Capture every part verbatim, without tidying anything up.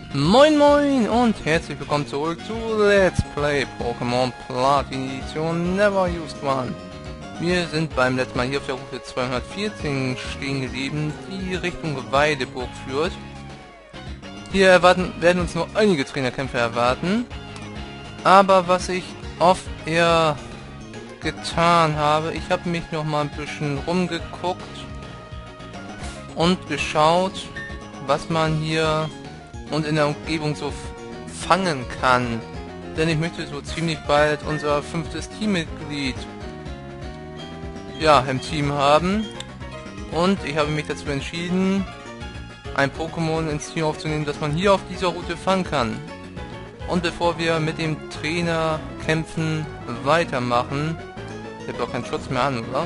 Moin moin und herzlich willkommen zurück zu Let's Play Pokémon Platin Edition Never Used One. Wir sind beim letzten Mal hier auf der Route zweihundertvierzehn stehen geblieben, die Richtung Weideburg führt. Hier erwarten, werden uns noch einige Trainerkämpfe erwarten, aber was ich oft eher getan habe, ich habe mich noch mal ein bisschen rumgeguckt und geschaut, was man hier und in der Umgebung so fangen kann. Denn ich möchte so ziemlich bald unser fünftes Teammitglied ja, im Team haben. Und ich habe mich dazu entschieden, ein Pokémon ins Team aufzunehmen, das man hier auf dieser Route fangen kann. Und bevor wir mit dem Trainer kämpfen weitermachen, ich habe doch keinen Schutz mehr an, oder?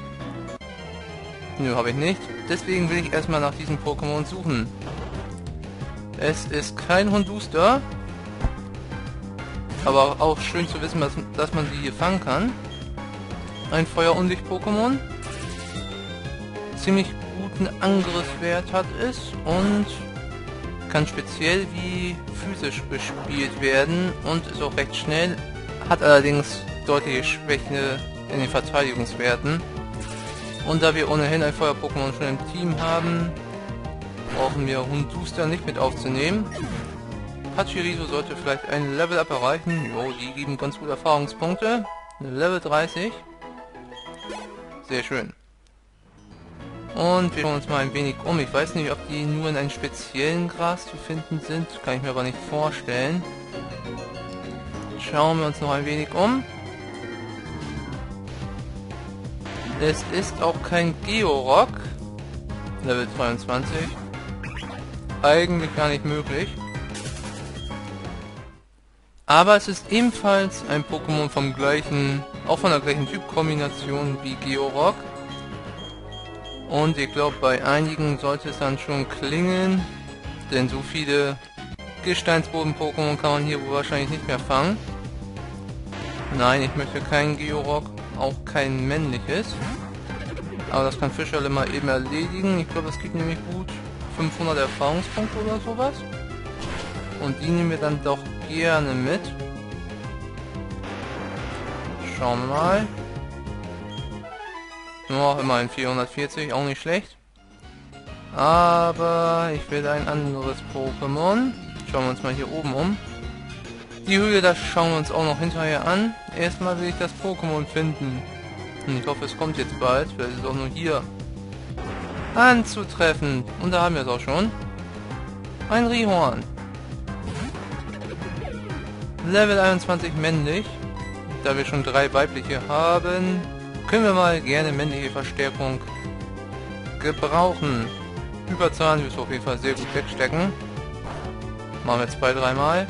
Nö, habe ich nicht. Deswegen will ich erstmal nach diesem Pokémon suchen. Es ist kein Honduster, aber auch schön zu wissen, dass, dass man sie hier fangen kann. Ein Feuer-Unlicht-Pokémon. Ziemlich guten Angriffswert hat es und kann speziell wie physisch bespielt werden und ist auch recht schnell, hat allerdings deutliche Schwäche in den Verteidigungswerten. Und da wir ohnehin ein Feuer-Pokémon schon im Team haben, brauchen wir Honduster nicht mit aufzunehmen. Pachirisu sollte vielleicht ein Level-Up erreichen. Jo, die geben ganz gute Erfahrungspunkte. Level dreißig. Sehr schön. Und wir schauen uns mal ein wenig um. Ich weiß nicht, ob die nur in einem speziellen Gras zu finden sind. Kann ich mir aber nicht vorstellen. Schauen wir uns noch ein wenig um. Es ist auch kein Georock. Level zweiundzwanzig. Eigentlich gar nicht möglich. Aber es ist ebenfalls ein Pokémon vom gleichen, auch von der gleichen Typkombination wie Georock. Und ich glaube, bei einigen sollte es dann schon klingeln, denn so viele Gesteinsboden-Pokémon kann man hier wohl wahrscheinlich nicht mehr fangen. Nein, ich möchte keinen Georock, auch kein männliches. Aber das kann Fischerle mal eben erledigen. Ich glaube, das gibt nämlich gut fünfhundert Erfahrungspunkte oder sowas. Und die nehmen wir dann doch gerne mit. Schauen wir mal. Noch immerhin vierhundertvierzig, auch nicht schlecht. Aber ich will ein anderes Pokémon. Schauen wir uns mal hier oben um. Die Höhle, das schauen wir uns auch noch hinterher an. Erstmal will ich das Pokémon finden. Und ich hoffe, es kommt jetzt bald. Vielleicht ist es auch nur hier anzutreffen. Und da haben wir es auch schon. Ein Rhyhorn. Level einundzwanzig männlich. Da wir schon drei weibliche haben, können wir mal gerne männliche Verstärkung gebrauchen. Überzahlen wir es auf jeden Fall sehr gut wegstecken. Machen wir zwei, dreimal.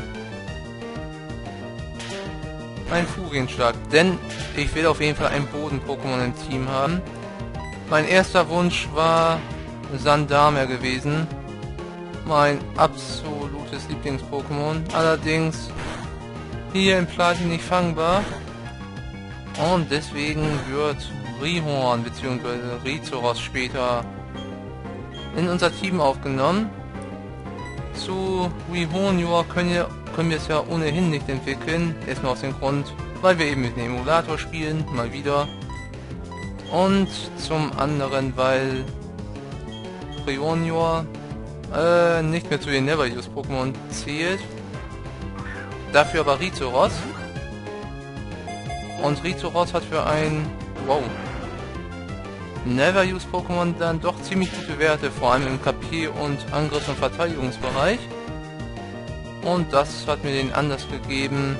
Ein Furienschlag, denn ich will auf jeden Fall ein Boden-Pokémon im Team haben. Mein erster Wunsch war Sandamer gewesen. Mein absolutes Lieblings-Pokémon. Allerdings hier im Platin nicht fangbar. Und deswegen wird Rhyhorn bzw. Rizoros später in unser Team aufgenommen. Zu Rhyhornior können wir, können wir es ja ohnehin nicht entwickeln. Erstmal aus dem Grund, weil wir eben mit dem Emulator spielen, mal wieder. Und zum anderen, weil Rhyhornior äh, nicht mehr zu den Never Used Pokémon zählt. Dafür aber Rizoros. Und Rizoros hat für ein wow, Never Used Pokémon dann doch ziemlich gute Werte, vor allem im K P und Angriffs- und Verteidigungsbereich. Und das hat mir den Anlass gegeben,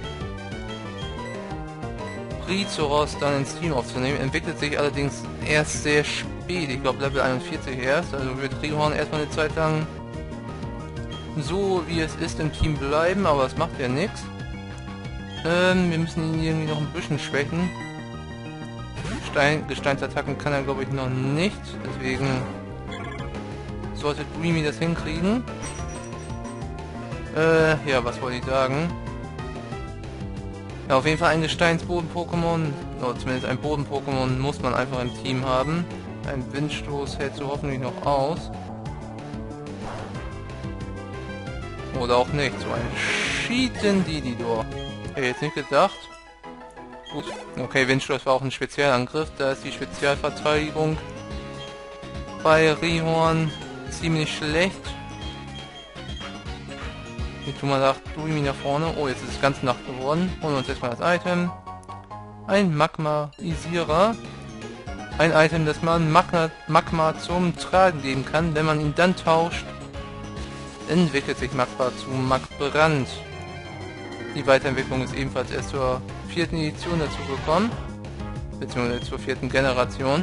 Rizoros dann ins Team aufzunehmen. Entwickelt sich allerdings erst sehr spät, ich glaube Level einundvierzig erst, also wird Rhyhorn erstmal eine Zeit lang so wie es ist im Team bleiben, aber das macht ja nichts. Ähm, wir müssen ihn irgendwie noch ein bisschen schwächen. Stein, Gesteinsattacken kann er glaube ich noch nicht, deswegen sollte Dreamy das hinkriegen. Äh, ja, was wollte ich sagen? Ja, auf jeden Fall ein Gesteinsboden-Pokémon, oder zumindest ein Boden-Pokémon muss man einfach im Team haben. Ein Windstoß hält so hoffentlich noch aus. Oder auch nicht. So ein Cheaten Dididor. Hätte ich jetzt nicht gedacht. Gut. Okay, Windstoß war auch ein Spezialangriff. Da ist die Spezialverteidigung bei Rhyhorn ziemlich schlecht. Hier tun wir nach Duimi nach vorne. Oh, jetzt ist es ganz Nacht geworden. Holen wir uns jetzt mal das Item. Ein Magma-Isierer. Ein Item, das man Magma, Magma zum Tragen geben kann. Wenn man ihn dann tauscht, entwickelt sich Magma zu Magbrand. Die Weiterentwicklung ist ebenfalls erst zur vierten Edition dazu gekommen. Beziehungsweise zur vierten Generation.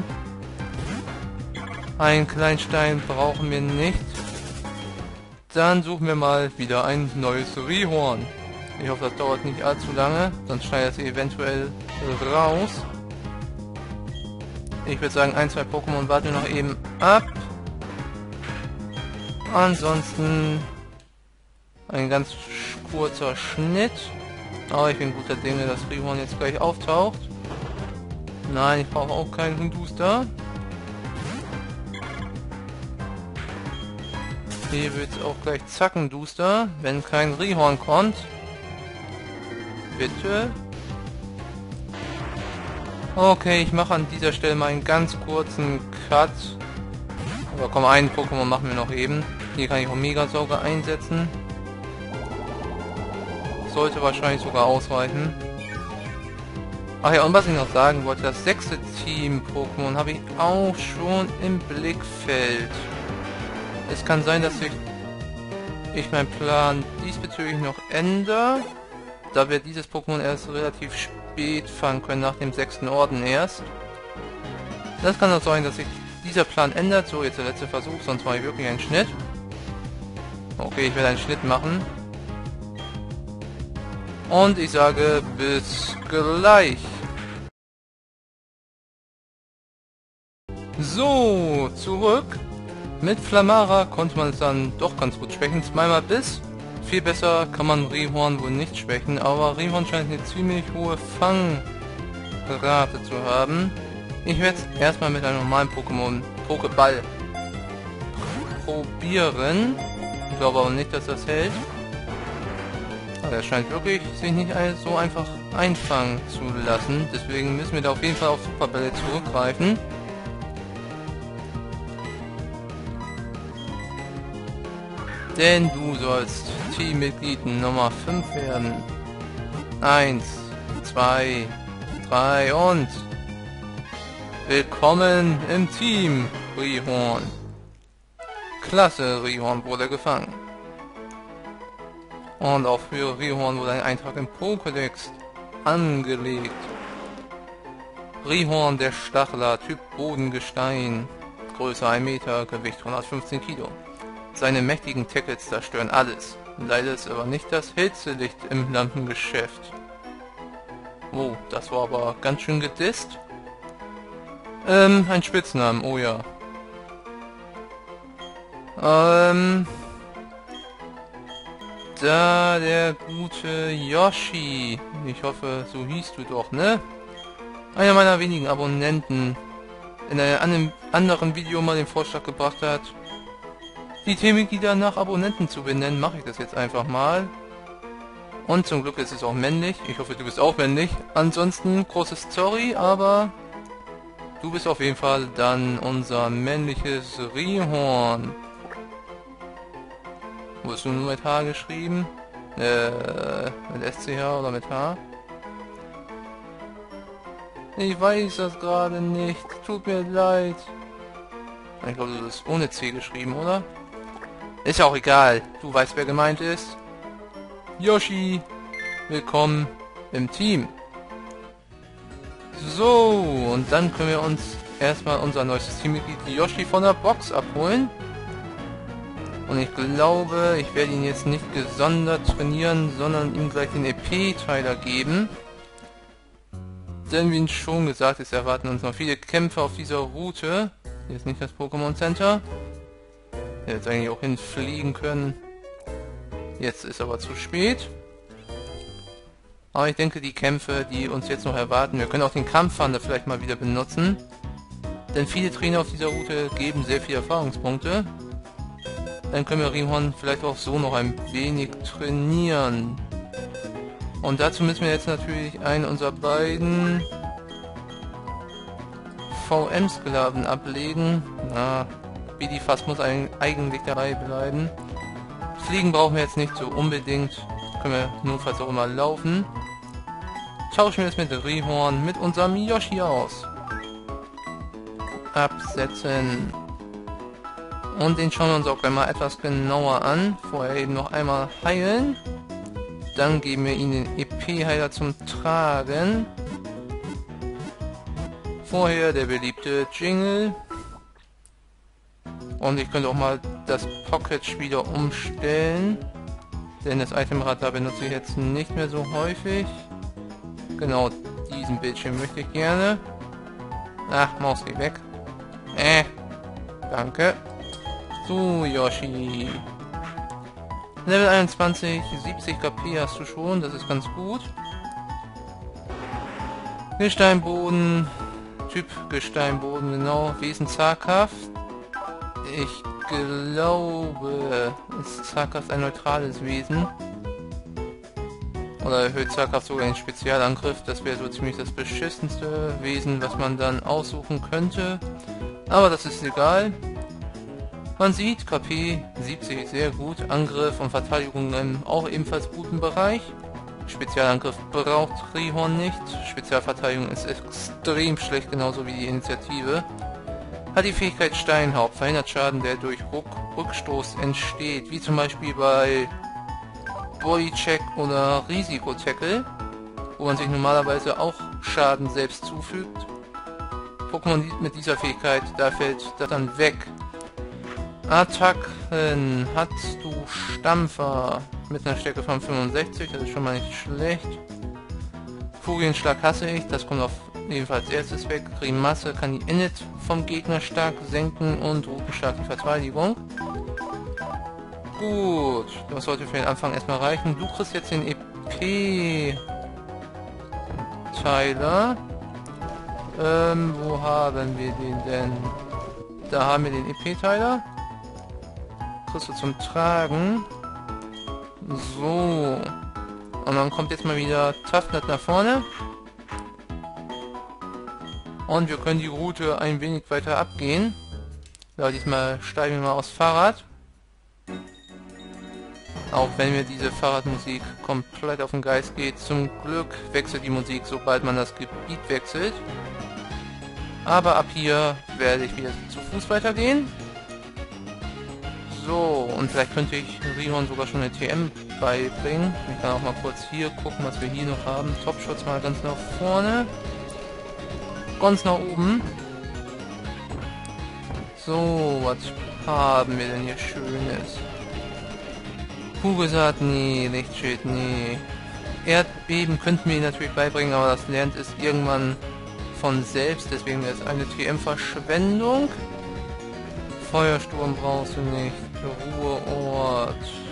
Einen Kleinstein brauchen wir nicht. Dann suchen wir mal wieder ein neues Rhyhorn. Ich hoffe, das dauert nicht allzu lange, sonst schneidet es eventuell raus. Ich würde sagen, ein, zwei Pokémon warten wir noch eben ab. Ansonsten ein ganz kurzer Schnitt. Aber ich bin guter Dinge, dass Rhyhorn jetzt gleich auftaucht. Nein, ich brauche auch keinen Hunduster. Hier wird es auch gleich Zackenduster, wenn kein Rhyhorn kommt. Bitte. Okay, ich mache an dieser Stelle mal einen ganz kurzen Cut. Aber komm, einen Pokémon machen wir noch eben. Hier kann ich auch Megasauger einsetzen. Sollte wahrscheinlich sogar ausreichen. Ach ja, und was ich noch sagen wollte, das sechste Team-Pokémon habe ich auch schon im Blickfeld. Es kann sein, dass ich, ich meinen Plan diesbezüglich noch ändere, da wir dieses Pokémon erst relativ spät fangen können, nach dem sechsten Orden erst. Das kann auch sein, dass sich dieser Plan ändert. So, jetzt der letzte Versuch, sonst mache ich wirklich einen Schnitt. Okay, ich werde einen Schnitt machen. Und ich sage bis gleich. So, zurück. Mit Flamara konnte man es dann doch ganz gut schwächen. Zweimal bis. Viel besser kann man Rhyhorn wohl nicht schwächen, aber Rhyhorn scheint eine ziemlich hohe Fangrate zu haben. Ich werde es erstmal mit einem normalen Pokémon, Pokéball, probieren. Ich glaube aber nicht, dass das hält. Aber er scheint wirklich sich nicht so einfach einfangen zu lassen. Deswegen müssen wir da auf jeden Fall auf Superbälle zurückgreifen. Denn du sollst Teammitglied Nummer fünf werden. eins, zwei, drei und willkommen im Team, Rhyhorn. Klasse, Rhyhorn wurde gefangen. Und auch für Rhyhorn wurde ein Eintrag im Pokédex angelegt. Rhyhorn der Stachler, Typ Bodengestein, Größe ein Meter, Gewicht hundertfünfzehn Kilo. Seine mächtigen Tackles zerstören alles. Leider ist aber nicht das hellste Licht im Lampengeschäft. Oh, das war aber ganz schön gedisst. Ähm, ein Spitznamen, oh ja. Ähm... Da der gute Yoshi. Ich hoffe, so hieß du doch, ne? Einer meiner wenigen Abonnenten in einem anderen Video mal den Vorschlag gebracht hat, die Teammitglieder nach Abonnenten zu benennen, mache ich das jetzt einfach mal. Und zum Glück ist es auch männlich. Ich hoffe, du bist auch männlich. Ansonsten, große Story, aber du bist auf jeden Fall dann unser männliches Rhyhorn. Wo hast du nur mit H geschrieben? Äh, mit S C H oder mit H? Ich weiß das gerade nicht. Tut mir leid. Ich glaube, du hast ohne C geschrieben, oder? Ist ja auch egal. Du weißt, wer gemeint ist. Yoshi, willkommen im Team. So, und dann können wir uns erstmal unser neues Teammitglied Yoshi von der Box abholen. Und ich glaube, ich werde ihn jetzt nicht gesondert trainieren, sondern ihm gleich den E P-Teiler geben. Denn wie schon gesagt ist, erwarten uns noch viele Kämpfe auf dieser Route. Hier ist nicht das Pokémon Center. Hier hätte eigentlich auch hinfliegen können. Jetzt ist aber zu spät. Aber ich denke, die Kämpfe, die uns jetzt noch erwarten, wir können auch den Kampfwander vielleicht mal wieder benutzen. Denn viele Trainer auf dieser Route geben sehr viele Erfahrungspunkte. Dann können wir Rihorn vielleicht auch so noch ein wenig trainieren. Und dazu müssen wir jetzt natürlich einen unserer beiden V M-Sklaven ablegen. Na, Bidifast muss eigentlich dabei bleiben. Fliegen brauchen wir jetzt nicht so unbedingt. Können wir notfalls auch immer laufen. Tauschen wir es mit Rihorn mit unserem Yoshi aus. Absetzen. Und den schauen wir uns auch gleich mal etwas genauer an. Vorher eben noch einmal heilen. Dann geben wir ihm den E P-Heiler zum Tragen. Vorher der beliebte Jingle. Und ich könnte auch mal das Pocket wieder umstellen. Denn das Itemrad da benutze ich jetzt nicht mehr so häufig. Genau, diesen Bildschirm möchte ich gerne. Ach, Maus, geh weg. Äh, danke. So, Yoshi. Level einundzwanzig, siebzig K P hast du schon, das ist ganz gut. Gesteinboden, Typ Gesteinboden, genau, Wesen zaghaft. Ich glaube, ist zaghaft ein neutrales Wesen. Oder erhöht zaghaft sogar einen Spezialangriff, das wäre so ziemlich das beschissenste Wesen, was man dann aussuchen könnte. Aber das ist egal. Man sieht, K P siebzig ist sehr gut, Angriff und Verteidigung im auch ebenfalls guten Bereich. Spezialangriff braucht Rihorn nicht, Spezialverteidigung ist extrem schlecht, genauso wie die Initiative. Hat die Fähigkeit Steinhaupt, verhindert Schaden, der durch Ruck Rückstoß entsteht, wie zum Beispiel bei Bodycheck oder Risiko-Tackle, wo man sich normalerweise auch Schaden selbst zufügt. Pokémon mit dieser Fähigkeit, da fällt das dann weg. Attacken hast du Stampfer mit einer Stärke von fünfundsechzig, das ist schon mal nicht schlecht. Furienschlag hasse ich, das kommt auf jeden Fall als erstes weg. Grimasse kann die Init vom Gegner stark senken und Rutenschlag die Verteidigung. Gut, das sollte für den Anfang erstmal reichen. Du kriegst jetzt den E P-Teiler. Ähm, wo haben wir den denn? Da haben wir den E P-Teiler. Kriegst du zum Tragen. So. Und dann kommt jetzt mal wieder Toughnut nach vorne. Und wir können die Route ein wenig weiter abgehen. Ja, diesmal steigen wir mal aufs Fahrrad. Auch wenn mir diese Fahrradmusik komplett auf den Geist geht. Zum Glück wechselt die Musik, sobald man das Gebiet wechselt. Aber ab hier werde ich wieder zu Fuß weitergehen. So, und vielleicht könnte ich Rihorn sogar schon eine T M beibringen. Ich kann auch mal kurz hier gucken, was wir hier noch haben. Topschutz mal ganz nach vorne. Ganz nach oben. So, was haben wir denn hier Schönes? Kugelsaat, nee. Lichtschild, nee. Erdbeben könnten wir ihn natürlich beibringen, aber das lernt es irgendwann von selbst. Deswegen wäre es eine T M-Verschwendung. Feuersturm brauchst du nicht. Ruheort.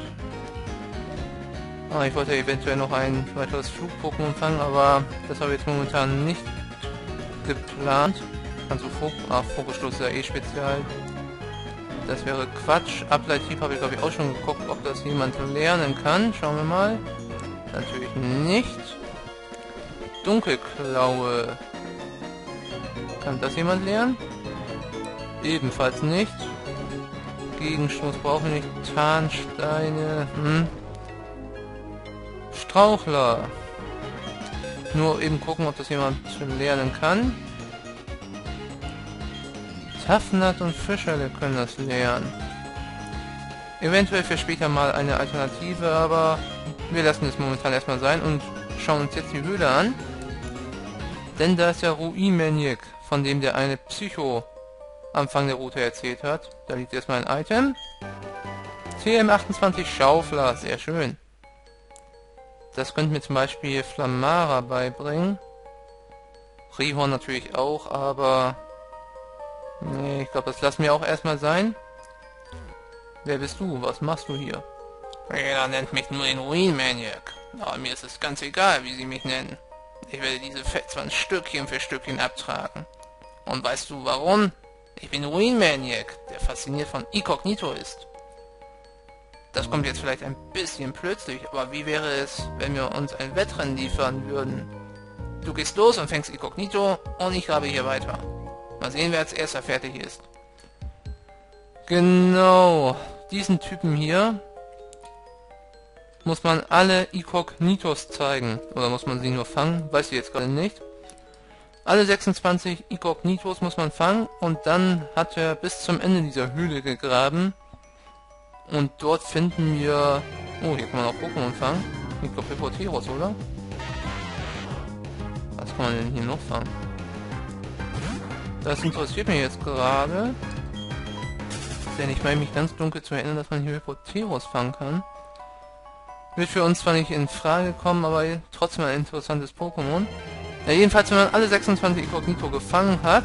Ah, ich wollte eventuell noch ein weiteres Flug-Pokémon fangen, aber das habe ich jetzt momentan nicht geplant. Also Fog ah, Fokusstoß ist ja eh spezial. Das wäre Quatsch. Ableittyp habe ich glaube ich auch schon geguckt, ob das jemand lernen kann. Schauen wir mal. Natürlich nicht. Dunkelklaue. Kann das jemand lernen? Ebenfalls nicht. Gegenstoß brauchen wir nicht. Tarnsteine. Hm. Strauchler. Nur eben gucken, ob das jemand lernen kann. Toughnut und Fischerle können das lernen. Eventuell für später mal eine Alternative, aber wir lassen es momentan erstmal sein und schauen uns jetzt die Höhle an. Denn da ist ja Ruimaniac, von dem der eine Psycho Anfang der Route erzählt hat. Da liegt erstmal ein Item. T M achtundzwanzig Schaufler, sehr schön. Das könnte mir zum Beispiel Flammara beibringen. Rihorn natürlich auch, aber... Nee, ich glaube, das lassen wir auch erstmal sein. Wer bist du? Was machst du hier? Jeder nennt mich nur den Ruinmaniac. Aber mir ist es ganz egal, wie sie mich nennen. Ich werde diese Felswand Stückchen für Stückchen abtragen. Und weißt du warum? Ich bin Ruinmaniac, der fasziniert von Inkognito ist. das kommt jetzt vielleicht ein bisschen plötzlich, aber wie wäre es, wenn wir uns ein Wettrennen liefern würden? Du gehst los und fängst Inkognito und ich grabe hier weiter. Mal sehen, wer als erster fertig ist. Genau, diesen Typen hier muss man alle Inkognitos zeigen. Oder muss man sie nur fangen? Weiß ich jetzt gerade nicht. Alle sechsundzwanzig Inkognitos muss man fangen und dann hat er bis zum Ende dieser Höhle gegraben. Und dort finden wir... Oh, hier kann man auch Pokémon fangen. Ich glaube Hippoteros, oder? Was kann man denn hier noch fangen? Das interessiert mich jetzt gerade. Denn ich meine mich ganz dunkel zu erinnern, dass man hier Hippoteros fangen kann. Wird für uns zwar nicht in Frage kommen, aber trotzdem ein interessantes Pokémon. Ja, jedenfalls, wenn man alle sechsundzwanzig Inkognito gefangen hat,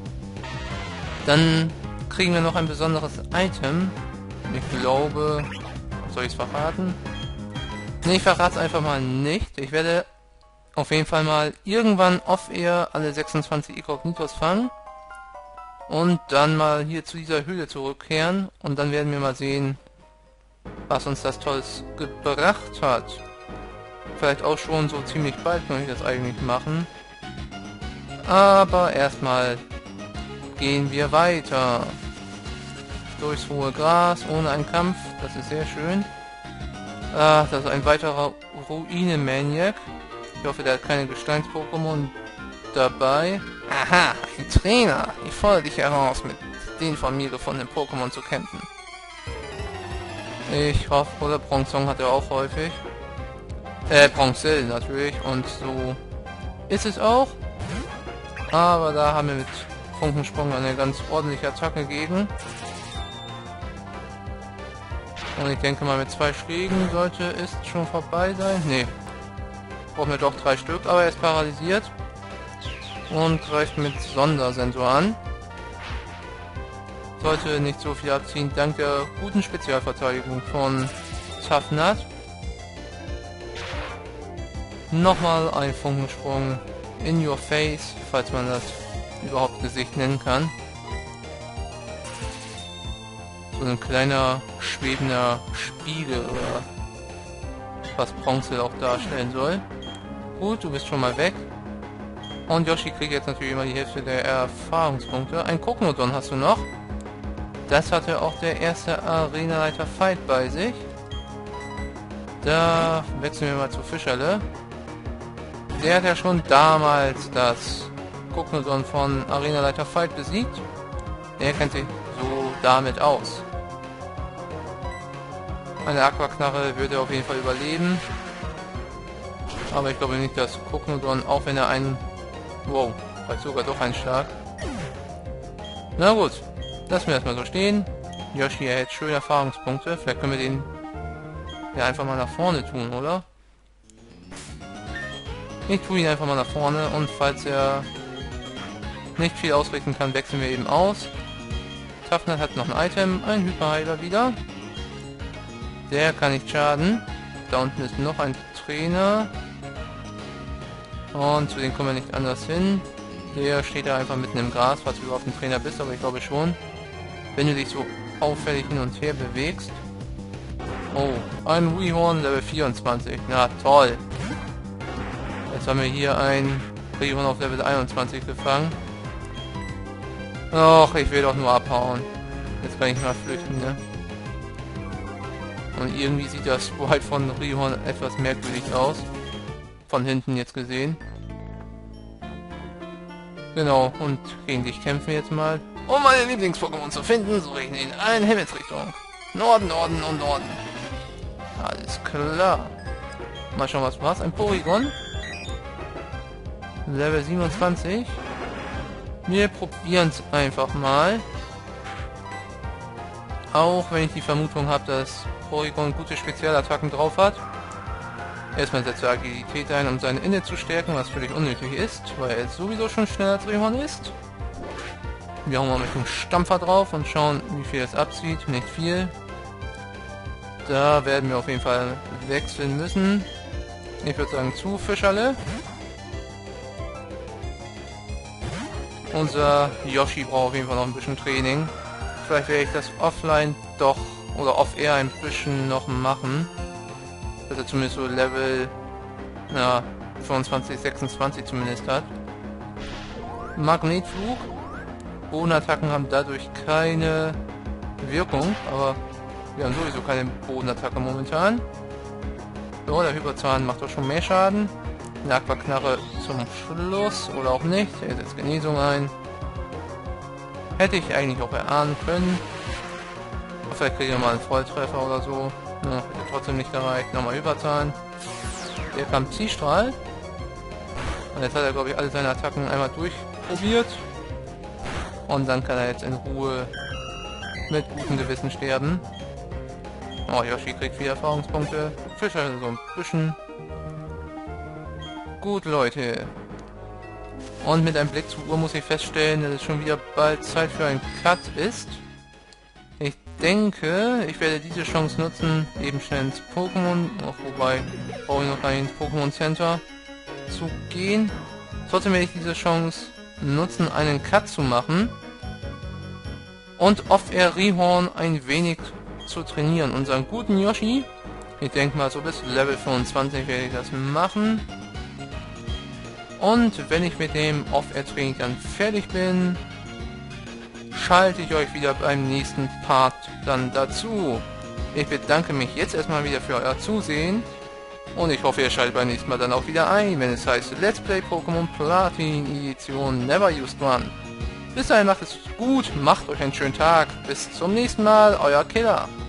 dann kriegen wir noch ein besonderes Item. Ich glaube... Soll ich es verraten? Ne, ich verrate es einfach mal nicht. Ich werde auf jeden Fall mal irgendwann off-air alle sechsundzwanzig Inkognitos fangen. Und dann mal hier zu dieser Höhle zurückkehren. Und dann werden wir mal sehen, was uns das Tolles gebracht hat. Vielleicht auch schon so ziemlich bald kann ich das eigentlich machen. Aber erstmal gehen wir weiter. Durchs hohe Gras, ohne einen Kampf. Das ist sehr schön. Ah, das ist ein weiterer Ruine-Maniac. Ich hoffe, der hat keine Gesteins-Pokémon dabei. Aha, ein Trainer. Ich fordere dich heraus, mit den von mir gefundenen Pokémon zu kämpfen. Ich hoffe, oder Bronzong hat er auch häufig. Äh, Bronzell natürlich. Und so ist es auch. Aber da haben wir mit Funkensprung eine ganz ordentliche Attacke gegen. Und ich denke mal, mit zwei Schlägen sollte es schon vorbei sein. Ne, brauchen wir doch drei Stück, aber er ist paralysiert. Und greift mit Sondersensor an. Sollte nicht so viel abziehen, dank der guten Spezialverteidigung von Tough Nut. Nochmal ein Funkensprung in your face, falls man das überhaupt Gesicht nennen kann. So ein kleiner schwebender Spiegel oder was Bronze auch darstellen soll. Gut, du bist schon mal weg. Und Yoshi kriegt jetzt natürlich immer die Hälfte der Erfahrungspunkte. Ein Kognodon hast du noch. Das hatte auch der erste Arenaleiter Fight bei sich. Da wechseln wir mal zu Fischerle. Der hat ja schon damals das Kognodon von Arenaleiter Fight besiegt. Der kennt sich so damit aus. Eine Aquaknarre würde auf jeden Fall überleben. Aber ich glaube nicht, dass Kognodon, auch wenn er einen... Wow, vielleicht sogar doch einen Schlag. Na gut, lassen wir erstmal so stehen. Yoshi erhält schöne Erfahrungspunkte. Vielleicht können wir den ja einfach mal nach vorne tun, oder? Ich tue ihn einfach mal nach vorne und falls er nicht viel ausrichten kann, wechseln wir eben aus. Tough Nut hat noch ein Item, ein Hyperheiler wieder. Der kann nicht schaden. Da unten ist noch ein Trainer. Und zu dem kommen wir nicht anders hin. Der steht da einfach mitten im Gras, falls du überhaupt ein Trainer bist, aber ich glaube schon. Wenn du dich so auffällig hin und her bewegst. Oh, ein Rhyhorn Level vierundzwanzig. Na toll. Jetzt haben wir hier ein Rhyhorn auf Level einundzwanzig gefangen. Och, ich will doch nur abhauen. Jetzt kann ich mal flüchten, ne? Und irgendwie sieht das Sprite von Rhyhorn etwas merkwürdig aus. Von hinten jetzt gesehen. Genau, und gegen dich kämpfen wir jetzt mal. Um meine Lieblings-Pokémon zu finden, suche ich in allen Himmelsrichtungen. Norden, Norden und Norden. Alles klar. Mal schauen, was du hast. Ein Porygon. Level siebenundzwanzig. Wir probieren es einfach mal. Auch wenn ich die Vermutung habe, dass Porygon gute Spezialattacken drauf hat. Erstmal setzt er Agilität ein, um seine Inne zu stärken, was völlig unnötig ist, weil er sowieso schon schneller als Rhyhorn ist. Wir hauen mal mit dem Stampfer drauf und schauen, wie viel es abzieht. Nicht viel. Da werden wir auf jeden Fall wechseln müssen. Ich würde sagen zu Fischerle. Unser Yoshi braucht auf jeden Fall noch ein bisschen Training. Vielleicht werde ich das offline doch oder off-air ein bisschen noch machen. Dass er zumindest so Level, na, fünfundzwanzig, sechsundzwanzig zumindest hat. Magnetflug. Bodenattacken haben dadurch keine Wirkung, aber wir haben sowieso keine Bodenattacke momentan. So, der Hyperzahn macht doch schon mehr Schaden. Eine Aquaknarre zum Schluss oder auch nicht. Er setzt Genesung ein. Hätte ich eigentlich auch erahnen können. Vielleicht kriegen wir mal einen Volltreffer oder so. Ja, hätte trotzdem nicht gereicht. Nochmal Hyperzahn. Hier kam Ziehstrahl. Und jetzt hat er, glaube ich, alle seine Attacken einmal durchprobiert. Und dann kann er jetzt in Ruhe mit gutem Gewissen sterben. Oh, Yoshi kriegt vier Erfahrungspunkte. Fischer so ein bisschen. Gut, Leute. Und mit einem Blick zur Uhr muss ich feststellen, dass es schon wieder bald Zeit für einen Cut ist. Ich denke, ich werde diese Chance nutzen, eben schnell ins Pokémon, auch wobei brauche ich noch gar nicht ins Pokémon Center zu gehen. Trotzdem werde ich diese Chance nutzen, einen Cut zu machen und Off-Air Rihorn ein wenig zu trainieren. Unseren guten Yoshi, ich denke mal so bis Level fünfundzwanzig werde ich das machen. Und wenn ich mit dem Off-Air-Training dann fertig bin, schalte ich euch wieder beim nächsten Part dann dazu. Ich bedanke mich jetzt erstmal wieder für euer Zusehen und ich hoffe, ihr schaltet beim nächsten Mal dann auch wieder ein, wenn es heißt Let's Play Pokémon Platin Edition Never Used One. Bis dahin macht es gut, macht euch einen schönen Tag, bis zum nächsten Mal, euer Killer.